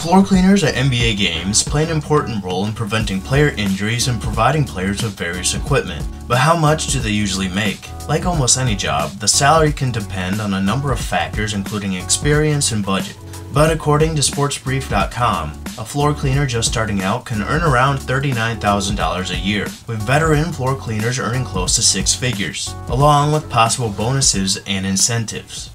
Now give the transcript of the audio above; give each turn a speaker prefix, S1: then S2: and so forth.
S1: Floor cleaners at NBA games play an important role in preventing player injuries and providing players with various equipment. But how much do they usually make? Like almost any job, the salary can depend on a number of factors including experience and budget. But according to SportsBrief.com, a floor cleaner just starting out can earn around $39,000 a year, with veteran floor cleaners earning close to six figures, along with possible bonuses and incentives.